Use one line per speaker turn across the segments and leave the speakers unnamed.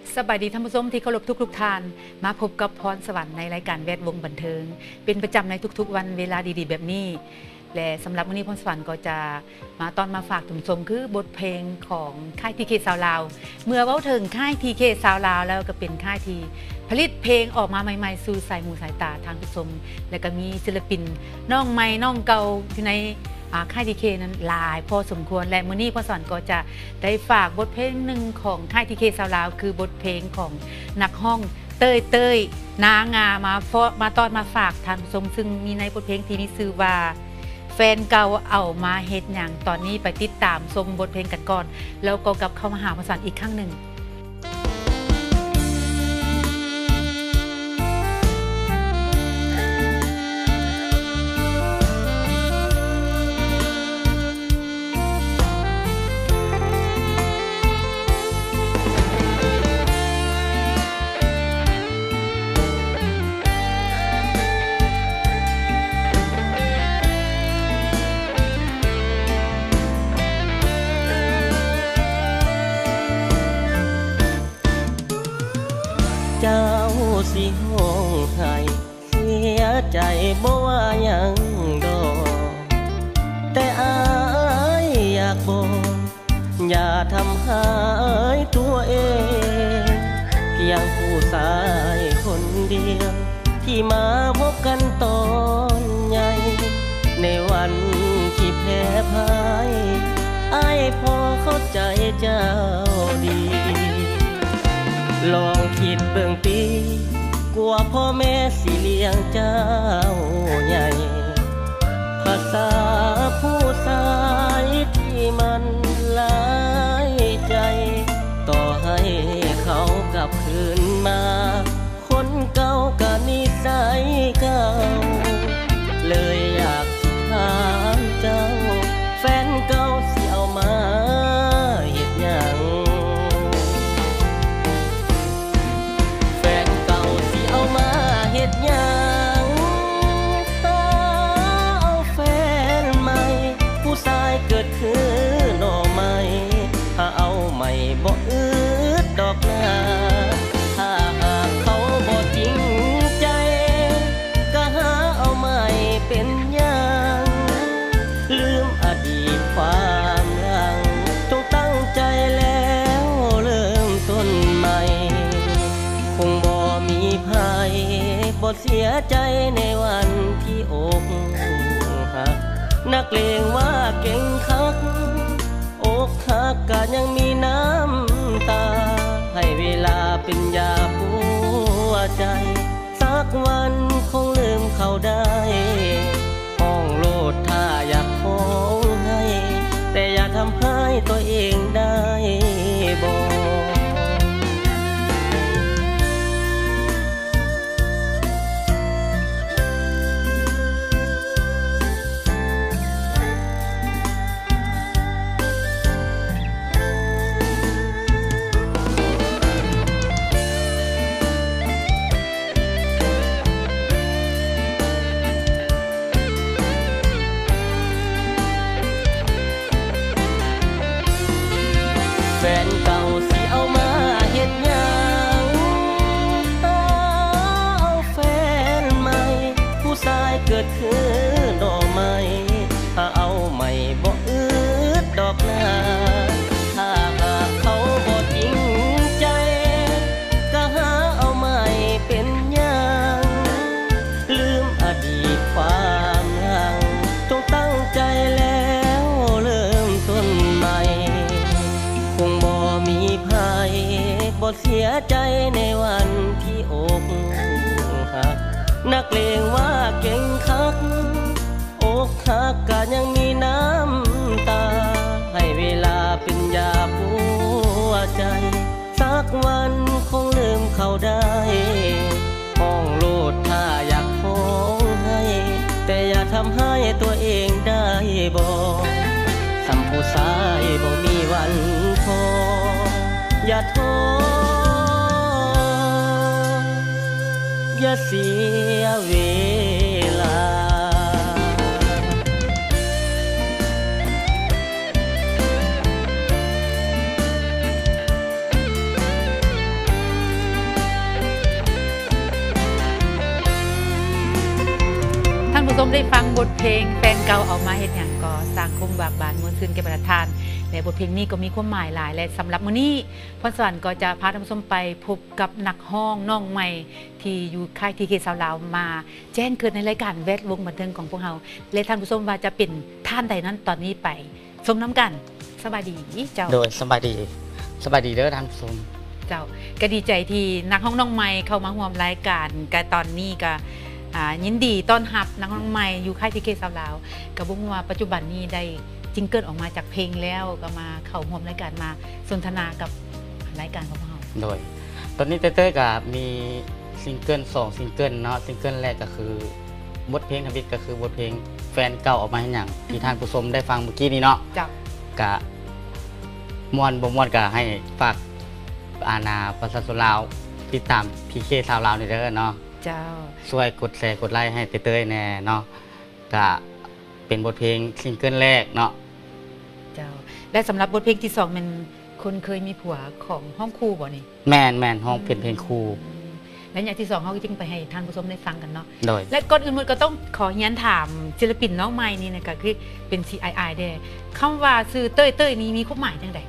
สบายดีท่านผู้ชมที่เคารพทุกท่านมาพบกับพรสวรรค์ในรายการแวดวงบันเทิงเป็นประจำในทุกๆวันเวลาดีๆแบบนี้และสำหรับวันนี้พรสวรรค์ก็จะมาฝากท่านผู้ชมคือบทเพลงของค่ายทีเคซาวลาวเมื่อเว้าถึงค่ายทีเคซาวลาวแล้วก็เป็นค่ายที่ผลิตเพลงออกมาใหม่ๆสู่สายหูสายตาทางผู้ชมและก็มีศิลปินน้องใหม่น้องเก่าอยู่ในค่ายทีเคนั้นหลายพอสมควรและมื้อนี้พรสวรรค์ก็จะได้ฝากบทเพลงหนึ่งของค่ายทีเคซาวลาวคือบทเพลงของนักฮ้องเต้ยนางามาตอนมาฝากท่านผู้ชมซึ่งมีในบทเพลงที่มีชื่อว่าแฟนเก่าเอามาเฮ็ดหยังตอนนี้ไปติดตามชมบทเพลงกันก่อนแล้วก็กลับเข้ามาหาพรสวรรค์อีกครั้งหนึ่ง
เจ้าสิห้องให้เสียใจบ่ว่าหยังดอกแต่อายอยากบอกอย่าทำหายตัวเองเพียงผู้ชายคนเดียวที่มาพบกันตอนใหญ่ในวันที่แพ้พ่ายอายพอเข้าใจเจ้าดีลองคิดเบื้องปีกลัวพ่อแม่สิเลี้ยงเจ้าใหญ่ภาษาผู้ชายที่มันหลายใจต่อให้เขากลับคืนมาคนเก่าก็นิสัยเก่าเลยอยากสิถามเจ้าแฟนเก่าสิเอามาเฮ็ดหยังคือหน่อไม้ถ้าเอาใหม่บ่อึดดอกนาถ้าหากเขาบ่จริงใจก็หาเอาใหม่เป็นอย่างลืมอดีตความหลังจงตั้งใจแล้วเริ่มต้นใหม่คงบ่มีภัยบ่เสียใจในวันที่อกหักนักเลงว่าเก่งคักอกหักก็ยังมีน้ำตาให้เวลาเป็นยาปัวใจสักวันคงลืมเขาได้ห้องโลดถ้าอยากห้องให้แต่อย่าทำให้ตัวเองได้บอกแฟนเก่าสิเอามาเฮ็ดหยังเอาแฟนใหม่ผู้ชายเกิดคือดอกไม้ถ้าเอาใหม่บ่อึดดอกนาถ้าหากเขาบ่จริงใจก็หาเอาใหม่เป็นอย่างลืมอดีตความหลังจงตั้งใจแล้วเริ่มต้นใหม่คงบ่มีภัยบ่เสียใจในวันที่อกหักนักเลงว่าเก่งคักอกหักก็ยังมีน้ำตาให้เวลาเป็นยาปัวใจสักวันคงลืมเขาได้ห้องโลดถ้าอยากห้องให้แต่อย่าทำให้ตัวเองได้บอกสัมผู้ชายบ่มีวันพออย่าท้ออย่าเสียเวลา
พผู้ชมได้ฟังบทเพลงแฟนเก่าเอามาเฮ็ดหยังก็สร้างคมบากบานมวลซื่นแก่ประทานและบทเพลงนี้ก็มีความหมายหลายและสำหรับมื้อนี้พรสวรรค์ก็จะพาท่านผู้ชมไปพบกับนักร้องน้องใหม่ที่อยู่ค่ายทีเคสาวลาวมาแจ้งเกิดในรายการแวดวงบันเทิงของพวกเราและท่านผู้ชมว่าจะเป็นท่านใดนั้นตอนนี้ไปชมน้ำกันสบายดีเจ้า
โดยสบายดีเด้อท่านผู้ชม
เจ้าก็ดีใจที่นักร้องน้องใหม่เข้ามาร่วมรายการก็ตอนนี้ก็ยินดีต้อนรับนักร้องใหม่อยู่ค่ายทีเคสาวลาวก็บ่ฮู้ว่าปัจจุบันนี้ได้จิงเกิลออกมาจากเพลงแล้วก็มาเข้าร่วมรายการมาสนทนากับรายการของเรา
โดยตอนนี้เต้ยก็มีซิงเกิล2ซิงเกิลเนาะซิงเกิลแรกก็คือบทเพลงทวิตก็คือบทเพลงแฟนเก่าออกมาให้หยังที่ท่านผู้ชมได้ฟังเมื่อกี้นี้เนาะ
เจ้า
ก็ม่วนบ่ม่วนก็ให้ฝากอาณาประชาชนลาวติดตามพีเคชาวลาวนี่เด้อเนาะ
เจ้า
ช่วยกดแชร์กดไลค์ให้เต้ยแน่เนาะก็เป็นบทเพลงซิงเกิลแรกเนาะ
เจ้าและสำหรับบทเพลงที่2มันคนเคยมีผัวของห้องครูบ่นี่
แมนห้องเป็นเพลงคู่
และอย่างที่2เฮาก็จึงไปให้ท่านผู้ชมได้ฟังกันเนาะ
โดย
และก่อนอื่นมันก็ต้องขอเฮียนถามศิลปินน้องใหม่นี่นะก็คือเป็น CII เด้คำว่าชื่อเต้ยนี้มีความหมายจังได๋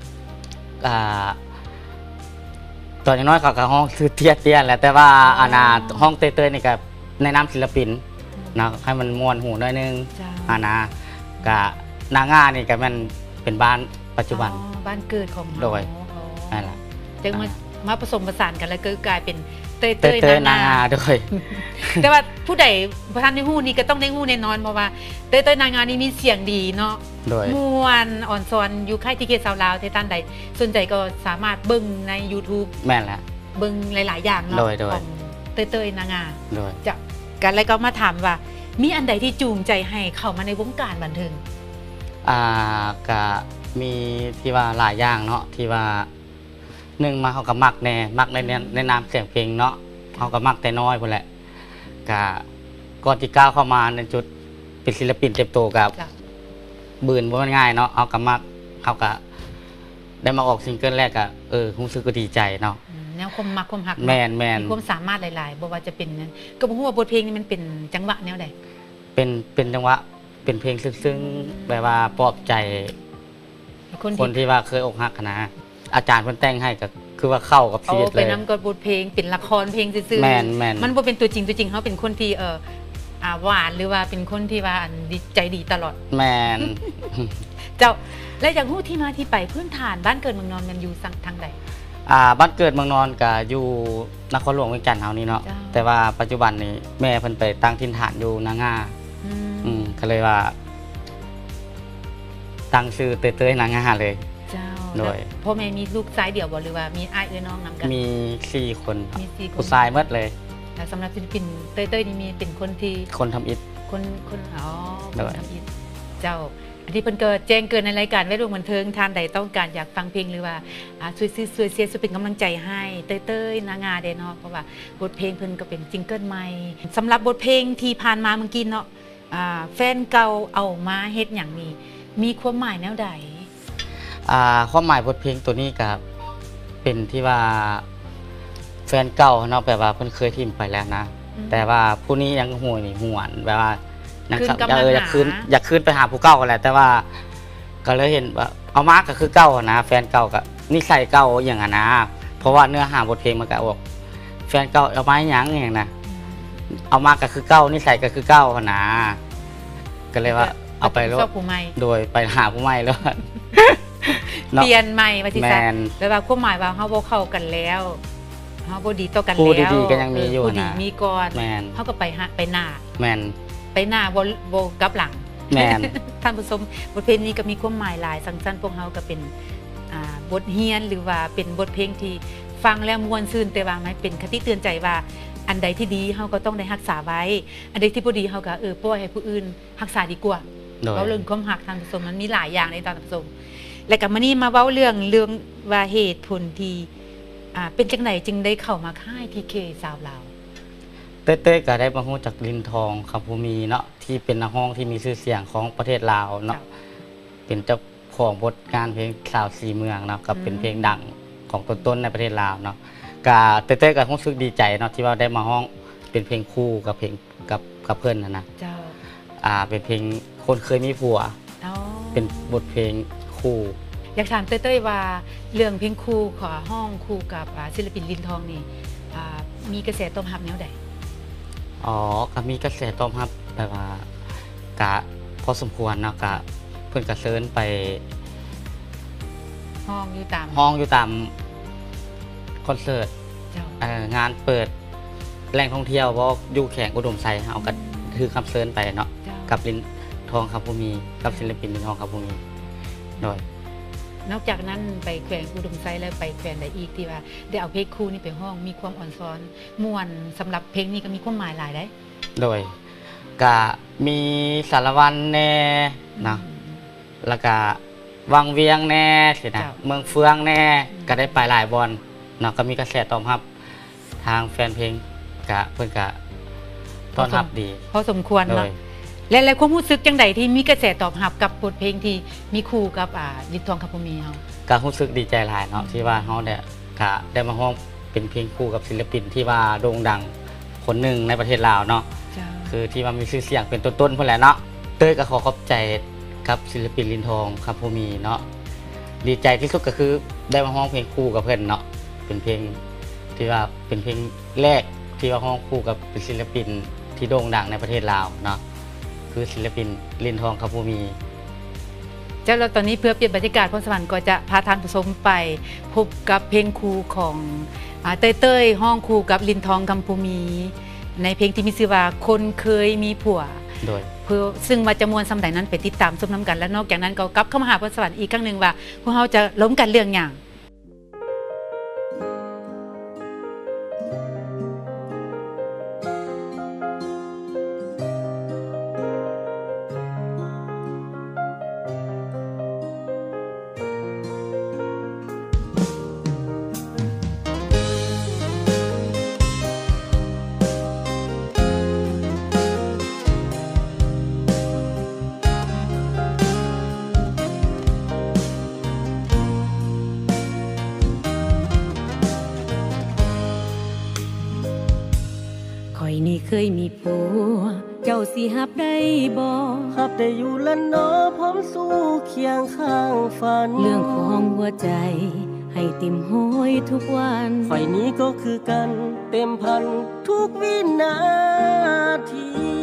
ตอนน้อยเขาก็ห้องซื้อเตี้ยแหละแต่ว่าอาณาห้องเต้ยนี่ก็ในนามศิลปินนะให้มันม่วนหูหน่อยนึง
เจ้า
อาณาก็นางานี่ก็มันเป็นบ้านปัจจุบัน
อ๋อบ้านเกิดของ
โดย
นั่
นั่
น
น
แห
แห
ละ
ละ
จึงมาผสมผสานกันแล้วก็กลายเป็นเต้ย
เต้ยนางาด้วย
แต่ว่าผู้ใดบ่ทันได้ฮู้นี่ก็ต้องได้ฮู้แน่นอนเพราะว่าเต้ยนางานี่มีเสียงดีเนาะ
โดย
ม่วนอ่อนซอนอยู่ค่ายทีเคสาวลาวที่ท่านใดสนใจก็สามารถเบิ่งใน YouTube
แม่นแหละ
เบิ่งหลายๆอย่างเนาะ
โดย
ของเต้ยนางา
โดย
จะกันแล้วก็มาถามว่ามีอันใดที่จูงใจให้เข้ามาในวงการบันเทิง
ก็มีที่ว่าหลายอย่างเนาะที่ว่าหนึ่งมาเขาก็มักในนามเสียงเพลงเนาะเขาก็มักแต่น้อยพุ่นแหละก็ก่อนที่ก้าวเข้ามาในจุดเป็นศิลปินเต็มโตกับ
จ้ะ
บืนบ่มันง่ายเนาะเอาก็มักเขาก็ได้มาออกซิงเกิลแรกก็รู้สึกก็ดีใจเนาะ
แนวความมักความหัก
แมน
มีความสามารถหลายๆบ่ว่าจะเป็นนั้นก็บ่ฮู้ว่าบทเพลงนี้มันเป็นจังหวะแนวใด
เป็นจังหวะเป็นเพลงซึ้งๆแบบว่าปลอบใจ
คน
คน
ที่
ที่ว่าเคยอกหักนะอาจารย์เพิ่นแต่งให้ก็คือว่าเข้ากับชี
เอา
วิต
ไป
เลย
นำกับบทเพลงเป็นละครเพลงซื่อ
แม่น
มันบ่เป็นตัวจริงเขาเป็นคนที่หวานหรือว่าเป็นคนที่ว่าดีใจดีตลอด
แมน
เจ้าและอย่างฮู้ที่มาที่ไปพื้นฐานบ้านเกิดเมืองนอนมันอยู่ทางใด
บ้านเกิดเมืองนอนก็อยู่นครหลวงเวียงจันทน์เฮานี่เนาะ
จ้า
แต่ว่าปัจจุบันนี้แม่เพิ่นไปตั้งถิ่นฐานอยู่นางา
อืม
ก็เลยว่า ตั้งชื่อเต้ยนางาเลย
เจ้า
โดย
พ่อแม่มีลูกชายเดี่ยวบ่หรือว่ามีอ้ายเอ้ยน้องนำกัน
มี4คนครับ
มี4คน
ผู้ชายหมดเลย
แล้วสำหรับศิลปินเต้ยนี่มีเป็นคนที่
คนทำอิฐ
คนอ๋อค
โด
น
ย
ทำอิฐเจ้า อันนี้เพิ่นก็แจ้งเกินในรายการแวดวงบันเทิงท่านใดต้องการอยากฟังเพลงหรือว่าช่วยซื้อช่วยเสียช่วยเป็นกำลังใจให้เต้ยนางาเด้เนาะเพราะว่าบทเพลงเพิ่นก็เป็นซิงเกิลใหม่สำหรับบทเพลงที่ผ่านมาเมื่อกี้เนาะแฟนเก่าเอามาเฮ็ดหยังนี้มีความหมายแนวใด
ความหมายบทเพลงตัวนี้ก็เป็นที่ว่าแฟนเก่าเนาะแบบว่าเพิ่นเคยทิ่มไปแล้วนะ แต่ว่าผู้นี้ยังห่วยนี่หวนแบบว่ายัง
คืนกำลัง
อยากคืนไปหาผู้เก่ากันแหละแต่ว่าก็เลยเห็นว่าเอามาก็คือเก่าอะนะแฟนเก่าก็นิสัยเก่าอย่างนั้นนะเพราะว่าเนื้อหาบทเพลงมันก็บอกแฟนเก่าเอามาให้หยังอย่างนะเอามาก็คือเก่านิสัยก็คือเก่าอะนะก็เลยว่าเอาไปแล้ว
ชอบผู้ใหม่
โดยไปหาผู้ใหม่แล้ว
เปลี่ยนใหม่ว่าสิ
แม
ซะ
น
แปลว่าความหมายว่าเฮาบ่เข้ากันแล้วเฮาบ่ดีต่อกันแล้ว
คู่ดีๆก็ยังมีอยู่
คู่ดี
นะ
มีก่อน
แมน
เฮาก็ไปหน้า
แมน
บ่กลับหลัง
แมน
ท่านผู้ชมบทเพลงนี้ก็มีความหมายหลายสั้นๆพวกเฮาก็เป็นบทเรียนหรือว่าเป็นบทเพลงที่ฟังแล้วม่วนซื่นแต่ว่ามันเป็นคติเตือนใจว่าอันใดที่ดีเฮาก็ต้องได้รักษาไว้ อันใดที่บ่ดีเฮาก็ปล่อยให้ผู้อื่นรักษาดีกว่า
โดย
เว้าเรื่องความรักท่านผู้ชมมันมีหลายอย่างในท่านผู้ชมและก็มื้อนี้มาเว้าเรื่องว่าเหตุผลที่เป็นจังไดจึงได้เข้ามาค่าย TK สาวลาว
เต้ยก็ได้มาฮู้จากลินทองคำภูมีเนาะที่เป็นนักร้องที่มีชื่อเสียงของประเทศลาวเนาะเป็นเจ้าของบทงานเพลงสาวสีเมืองเนาะก็เป็นเพลงดังของต้นๆในประเทศลาวเนาะก็เต้ยก็รู้สึกดีใจเนาะที่ว่าได้มาร้องเป็นเพลงคู่กับเพลงกับเพิ่นนะ
เจ้า
เป็นเพลงคนเคยมีผัว
อ๋อ
เป็นบทเพลงคู่
อยากถามเต้ยๆว่าเรื่องเพลงคู่ขอห้องคู่กับศิลปินลินทองนี่มีกระแสตอบรับแนวใด
อ๋อก็มีกระแสตอบรับแบบว่ากะพอสมควรเนาะกะเพิ่นก็เชิญไป
ห้องอยู่ตาม
ห้องอยู่ตามคอนเสิร์ต
เจ้า
งานเปิดแหล่งท่องเที่ยวบ่อยู่แข่งอุดมไซเฮาก็ถือคำเชิญไปเนาะ
เจ้า
กับลินทองคำภูมีกับศิลปินลินทองคำภูมีโดย
นอกจากนั้นไปแขวงอุดมไซแล้วไปแขวงใดอีกที่ว่าได้เอาเพลงคู่นี่ไปห้องมีความอ่อนซ้อนม่วนสำหรับเพลงนี้ก็มีความหมายหลายได้
โดยก็มีสารวันแน่เนาะแล้วก็วังเวียงแน่สินะเมืองเฟืองแน่ก็ได้ไปหลายบอลเนาะก็มีกระแสตอบรับทางแฟนเพลงก็เพิ่นก็ต้อนรับดี
พอสมควร
โด
เนาะ
ย
และความรู้สึกจังใดที่มีกระแสตอบรับกับบทเพลงที่มีคู่กับลินทองคำพมีเฮา
ก็รู้สึกดีใจหลายเนาะที่ว่าเฮาได้มาร้องเป็นเพลงคู่กับศิลปินที่ว่าโด่งดังคนหนึ่งในประเทศลาวเนาะ
เจ้า
คือที่ว่ามีชื่อเสียงเป็นต้นๆพุ่นแหละเนาะเต้ยก็ขอขอบใจกับศิลปินลินทองคำภูมีเนาะดีใจที่สุดก็คือได้มาร้องเพลงคู่กับเพิ่นเนาะเป็นเพลงที่ว่าเป็นเพลงแรกที่ว่าร้องคู่กับศิลปินที่โด่งดังในประเทศลาวเนาะคือศิลปินลินทองคำภูมี
เจ้าแล้วตอนนี้เพื่อเปลี่ยนบรรยากาศพรสวรรค์ก็จะพาท่านผู้ชมไปพบกับเพลงคู่ของเต้ยห้องคู่กับลินทองคำภูมี ในเพลงที่มีชื่อว่าคนเคยมีผัว
โดย
เพื่อซึ่งว่าจะมวลสำใดนั้นไปติดตามชมน้ำกันและนอกจากนั้นก็กลับเข้ามาหาพรสวรรค์อีกครั้งหนึ่งว่าพวกเราจะล้มกันเรื่องอย่าง ข่อยนี่เคยมีผัวเจ้าสิหับได้บ่
หับได้อยู่ละเนาะพร้อมสู้เคียงข้างฝัน
เรื่องของหัวใจให้เต็มห้อยทุกวัน
ฝ่ายนี้ก็คือกันเต็มพันทุกวินาที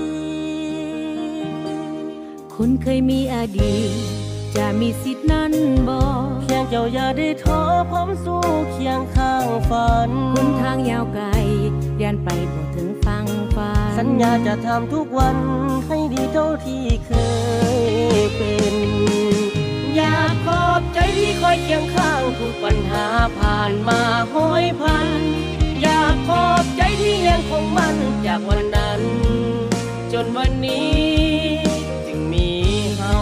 คนเคยมีอดีตจะมีสิทธินั้นบ่
เพียงเจ้าอย่าได้ท้อพร้อมสู้เคียงข้างฝัน
หนทางยาวไกลยันไปบ่ถึงฟังฝัน
สัญญาจะทำทุกวันให้ดีเท่าที่เคยเป็น อยากขอบใจที่คอยเคียงข้างทุกปัญหาผ่านมาห้อยพัน อยากขอบใจที่ยังคงมั่นจากวันนั้น จนวันนี้จึงมีเฮา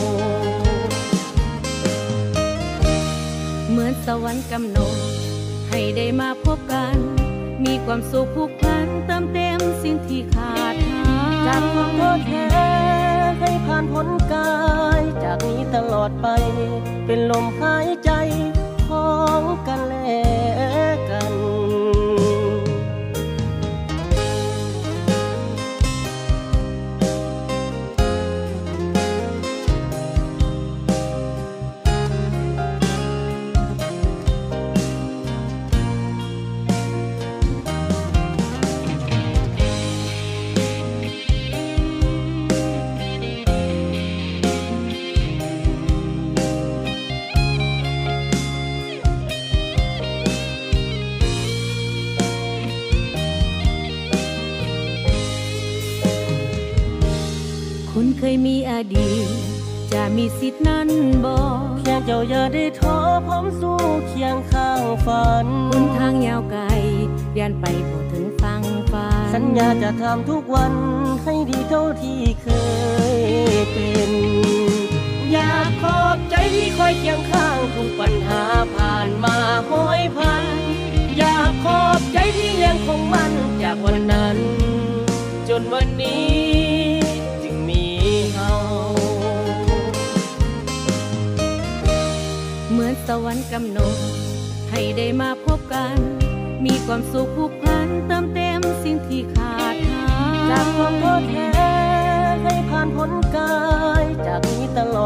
เหมือนสวรรค์กำหนดให้ได้มาพบกัน มีความสุขผูกพันเติมเต็มสิ่งที่ขาดหาย
จากความท้อแท้ให้ผ่านพ้นกาย จากนี้ตลอดไป เป็นลมหายใจของกันและกัน
คนเคยมีอดีตจะมีสิทธินั้นบ่
เพียงเจ้าอย่าได้ท้อพร้อมสู้เคียงข้างฝัน
หนทางยาวไกลยันไปบ่ถึงฟังฝัน
สัญญาจะทำทุกวันให้ดีเท่าที่เคยเป็น อยากขอบใจที่คอยเคียงข้างทุกปัญหาผ่านมาห้อยพัน อยากขอบใจที่ยังคงมั่นจากวันนั้น จนวันนี้จึงมีเฮา
เหมือนสวรรค์กำหนดให้ได้มาพบกัน มีความสุขผูกพันเติมเต็มสิ่งที่ขาดหาย
จากความท้อแท้ให้ผ่าน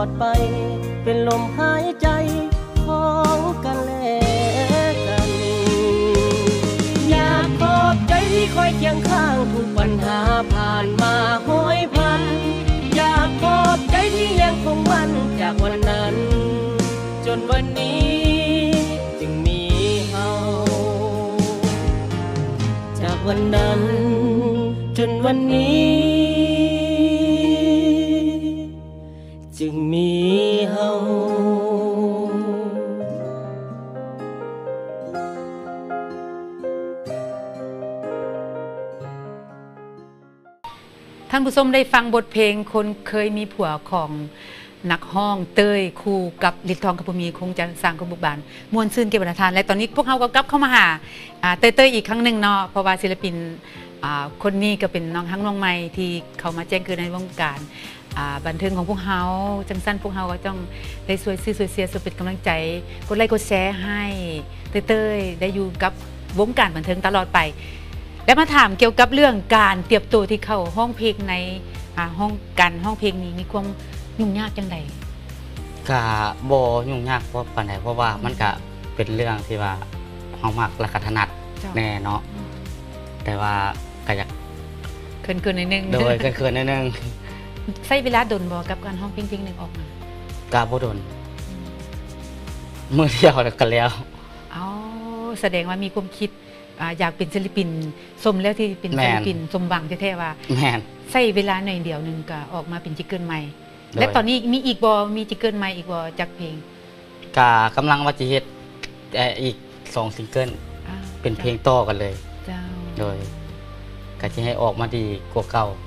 ดไปเป็นลมหายใจของกันและกัน อยากขอบใจที่คอยเคียงข้างทุกปัญหาผ่านมาห้อยพันอยากขอบใจที่ยังคงมั่นจากวันนั้น จนวันนี้จึงมีเฮาจากวันนั้นจนวันนี้จึงมีเฮา
ท่านผู้ชมได้ฟังบทเพลงคนเคยมีผัวของนักห้องเต้ยคู่กับฤทธิ์ทองกับภูมิคงจะสร้างความบุกบานมวลซื่นเก็บวัฒนธรรมและตอนนี้พวกเขาก็กลับเข้ามาหาเต้ยอีกครั้งหนึ่งเนาะเพราะว่าศิลปินคนนี้ก็เป็นน้องทั้งน้องใหม่ที่เขามาแจ้งเกิดในวงการบันเทิงของพวกเขาจังสั้นพวกเขาก็ต้องได้ช่วยซื้อช่วยเสียช่วยเป็นกำลังใจกดไลค์กดแชร์ให้เต้ยได้อยู่กับวงการบันเทิงตลอดไปและมาถามเกี่ยวกับเรื่องการเตรียมตัวที่เข้าห้องเพลงในห้องเพลงนี้มีความยุ่งยากจังใด
ก็บ่ยุ่งยากเพราะปานใดเพราะว่ามันก็เป็นเรื่องที่ว่าเฮามักและก็ถนัดแน่เนาะแต่ว่าก็อยาก
เกินๆนิดนึง
โดยเขินๆนิดนึง
ใช้เวลาดนบ่กับการห้องเพลงหนึ่งออกมา
ก็บ่โดนมื้อเดียวแล้วก็แล้ว
อ๋อแสดงว่ามีความคิดอยากเป็นศิลปินสมแล้วที่เป็นศิลปินสมหวังแท้ๆว่า
แม่น
ใช้เวลาหน่อยเดียวนึงก็ออกมาเป็นจิกเกิลใหม่และตอนนี้มีอีกบ่มีจิกเกิลใหม่อีกบ่จากเพลง
ก็กำลังว่าจะเฮ็ดอีก2ซิงเกิลเป็นเพลงต่อกันเลย
เจ้า
โดยก็จะให้ออกมาดีกว่าเก่า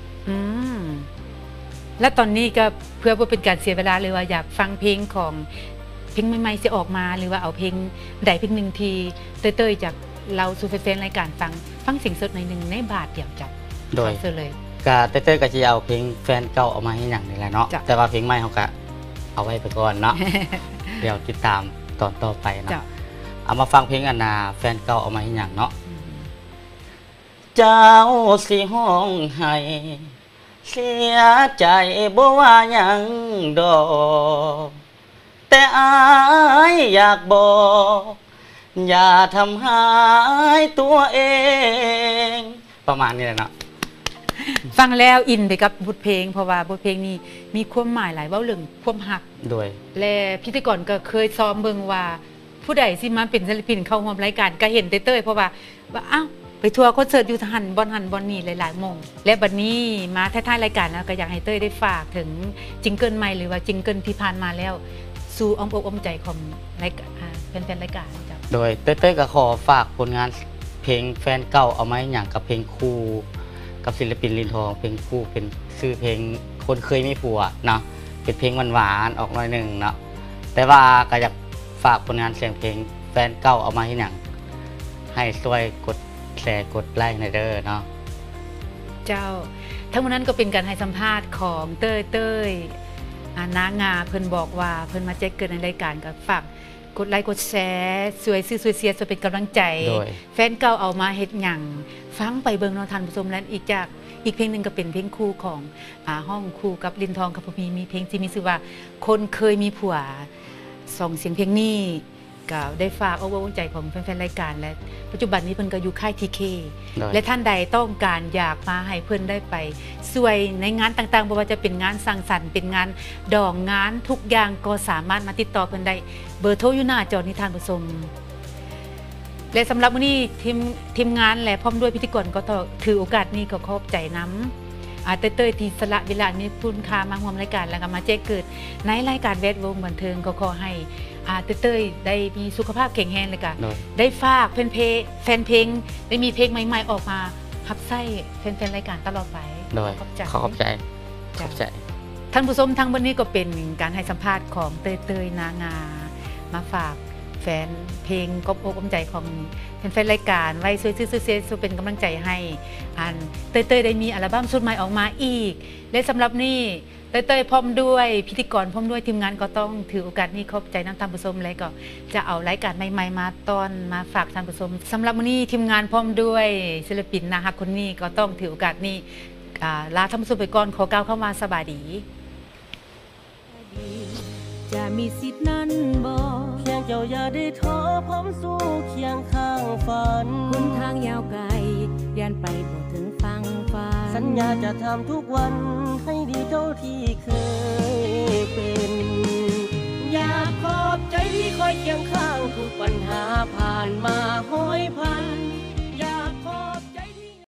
และตอนนี้ก็เพื่อบ่เป็นการเสียเวลาเลยว่าอยากฟังเพลงของเพลงใหม่ๆสิออกมาหรือว่าเอาเพลงใดเพลงหนึ่งที่เต้ยๆจากเราสู่แฟนๆรายการฟังเสียงสดหน่อยนึงในบาทเดียวจับ
โดย
เสื้อเลย
ก็เต้ยๆก็จะเอาเพลงแฟนเก่าเอามาให้หนังนี่แหละเนาะแต่ว่าเพลงใหม่เขาก็เอาไว้ไปก่อนเนาะ เดี๋ยวติดตามตอนต่อไปเนาะเอามาฟังเพลงอันนาแฟนเก่าเอามาให้หนังเนาะเจ้าสิห้องให้เสียใจบ่ว่าหยังดอกแต่อายอยากบอกอย่าทำหายตัวเองประมาณนี้แหละเนาะ
ฟังแล้วอินไปกับบทเพลงเพราะว่าบทเพลงนี้มีความหมายหลายเว้าเรื่องความหัก
โดย
และพิธีกรก็เคยซ้อมเบิ่งว่าผู้ใดสิมาเป็นศิลปินเข้าร่วมรายการก็เห็นเต้ยๆเพราะว่าอ้าวไปทัวร์คอนเสิร์ตอยู่หันบอนนี่หลายๆโมงและบัดนี้มาท้ายๆรายการแล้วก็อยากให้เต้ยได้ฝากถึงจิงเกิลใหม่หรือว่าจิงเกิลที่ผ่านมาแล้วสู่อ้อมอกอ้อมใจของรายการแฟนๆรายการจ้ะ
โดยเต้ยๆก็ขอฝากผลงานเพลงแฟนเก่าเอามาให้หนังกับเพลงคู่กับศิลปินลินทองเพลงคู่เป็นชื่อเพลงคนเคยมีผัวเนาะเป็นเพลงหวานๆออกหน่อยหนึ่งเนาะแต่ว่าก็อยากฝากผลงานเสียงเพลงแฟนเก่าเอามาให้หนังให้ช่วยกดแชร์กดไลค์ในเด้อเนาะ
เจ้าทั้งหมดนั้นก็เป็นการให้สัมภาษณ์ของเต้ยนางาเพิ่นบอกว่าเพิ่นมาแจ้งเกิดในรายการก็ฝากกดไลค์กดแชร์สวยซื้อสวยเสียสวยเป็นกำลังใจแฟนเก่าเอามาเฮ็ดหยังฟังไปเบิ่งเนาะท่านผู้ชมและอีกเพลงหนึ่งก็เป็นเพลงคู่ของห้องคู่กับลินทองกับมีเพลงที่มีชื่อว่าคนเคยมีผัวส่งเสียงเพลงนี้ก็ได้ฝากเอาไว้วางใจของแฟนๆรายการและปัจจุบันนี้เพิ่นก็อยู่ค่ายทีเคและท่านใดต้องการอยากมาให้เพิ่นได้ไปช่วยในงานต่างๆบ่ว่าจะเป็นงานสังสรรค์เป็นงานดองงานทุกอย่างก็สามารถมาติดต่อเพิ่นได้เบอร์โทรอยู่หน้าจอนี้ท่านผู้ชมและสำหรับวันนี้ทีมงานและพร้อมด้วยพิธีกรก็ถือโอกาสนี้ก็ขอบใจน้ำเต้ยที่สละเวลานี้คุณค่ามาร่วมรายการแล้วก็มาแจ้งเกิดในรายการแวดวงบันเทิงก็ขอให้เต้ยได้มีสุขภาพแข็งแรงเลยก็ได้ฝากแฟนเพลงได้มีเพลงใหม่ๆออกมาฮับไส้แฟนรายการตลอดไปขอบใจท่านผู้ชมทั้งวันนี้ก็เป็นการให้สัมภาษณ์ของเต้ยนางามาฝากแฟนเพลงกบอกกำใจของแฟนรายการไว้ช่วยซื้อเสียเป็นกำลังใจให้เต้ยได้มีอัลบั้มชุดใหม่ออกมาอีกและสำหรับนี่เต้ยพร้อมด้วยพิธีกรพร้อมด้วยทีมงานก็ต้องถือโอกาสนี้ขอบใจน้ำท่านผู้ชมและก็จะเอารายการใหม่ๆมาต้อนมาฝากท่านผู้ชมสำหรับวันนี้ทีมงานพร้อมด้วยศิลปินนะคะคนนี้ก็ต้องถือโอกาสนี้ลาท่านผู้ชมไปก่อนขอกล่าวเข้ามาสบายดี
จะมีสิทธิ์นั้นบ่
เพียงเจ้าอย่าได้ท้อพร้อมสู้เคียงข้างฝัน
หนทางยาวไกลเดินไปบ่ถึงฟังฝัน
สัญญาจะทำทุกวันให้ดีเท่าที่เคยเป็น อยากขอบใจที่คอยเคียงข้างทุกปัญหาผ่านมาห้อยพัน